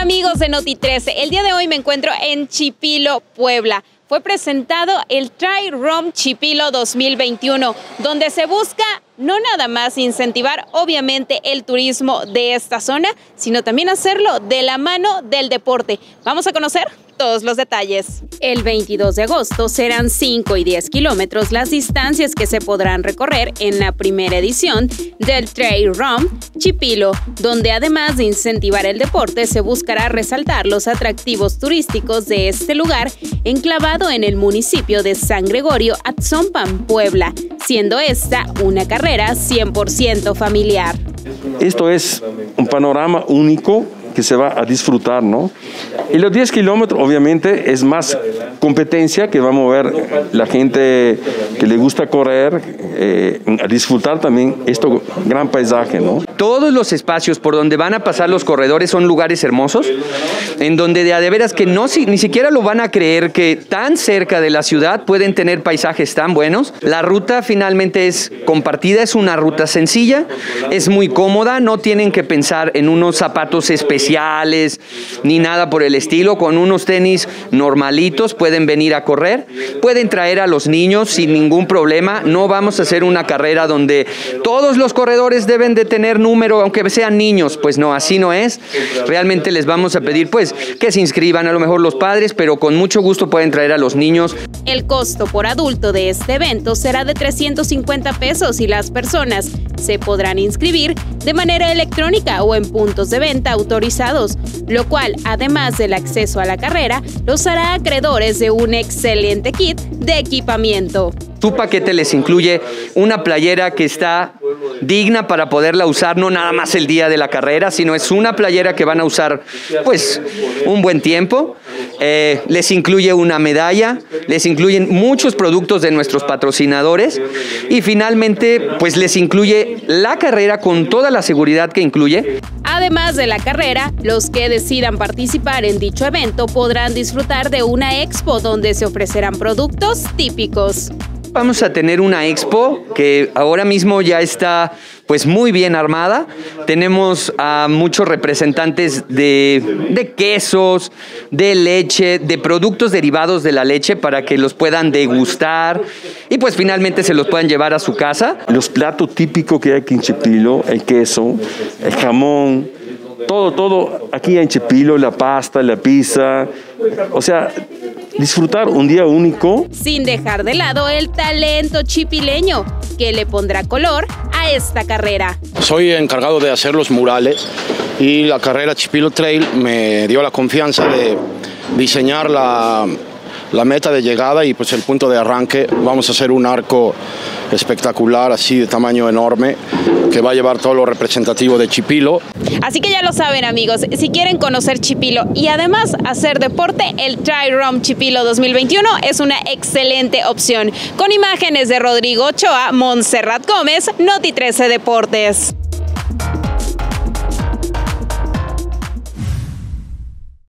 Hola amigos de Noti13, el día de hoy me encuentro en Chipilo, Puebla. Fue presentado el Trail Run Chipilo 2021, donde se busca no nada más incentivar obviamente el turismo de esta zona, sino también hacerlo de la mano del deporte. Vamos a conocer todos los detalles. El 22 de agosto serán 5 y 10 kilómetros las distancias que se podrán recorrer en la primera edición del Trail Run Chipilo, donde además de incentivar el deporte, se buscará resaltar los atractivos turísticos de este lugar enclavado en el municipio de San Gregorio Atzompan, Puebla, siendo esta una carrera 100% familiar. Esto es un panorama único que se va a disfrutar, ¿no? Y los 10 kilómetros obviamente es más competencia que va a mover la gente que le gusta correr a disfrutar también este gran paisaje, ¿no? Todos los espacios por donde van a pasar los corredores son lugares hermosos, en donde de veras que ni siquiera lo van a creer que tan cerca de la ciudad pueden tener paisajes tan buenos. La ruta finalmente es compartida, es una ruta sencilla, es muy cómoda, no tienen que pensar en unos zapatos especiales ni nada por el estilo. Con unos tenis normalitos pueden venir a correr, pueden traer a los niños sin ningún problema. No vamos a hacer una carrera donde todos los corredores deben de tener número, aunque sean niños. Pues no, así no es. Realmente les vamos a pedir pues que se inscriban, a lo mejor los padres, pero con mucho gusto pueden traer a los niños. El costo por adulto de este evento será de 350 pesos y las personas se podrán inscribir de manera electrónica o en puntos de venta autorizados, lo cual, además del acceso a la carrera, los hará acreedores de un excelente kit de equipamiento. Su paquete les incluye una playera que está digna para poderla usar no nada más el día de la carrera, sino es una playera que van a usar pues un buen tiempo. Les incluye una medalla, les incluyen muchos productos de nuestros patrocinadores y finalmente pues les incluye la carrera con toda la seguridad que incluye. Además de la carrera, los que decidan participar en dicho evento podrán disfrutar de una expo donde se ofrecerán productos típicos. Vamos a tener una expo que ahora mismo ya está pues muy bien armada. Tenemos a muchos representantes de quesos, de leche, de productos derivados de la leche para que los puedan degustar y pues finalmente se los puedan llevar a su casa. Los platos típicos que hay aquí en Chipilo, el queso, el jamón, todo aquí en Chipilo, la pasta, la pizza, o sea, disfrutar un día único. Sin dejar de lado el talento chipileño, que le pondrá color a esta carrera. Soy encargado de hacer los murales y la carrera Chipilo Trail me dio la confianza de diseñar la meta de llegada y pues el punto de arranque. Vamos a hacer un arco espectacular, así de tamaño enorme, que va a llevar todo lo representativo de Chipilo. Así que ya lo saben amigos, si quieren conocer Chipilo y además hacer deporte, el Trail Run Chipilo 2021 es una excelente opción. Con imágenes de Rodrigo Ochoa, Montserrat Gómez, Noti13 Deportes.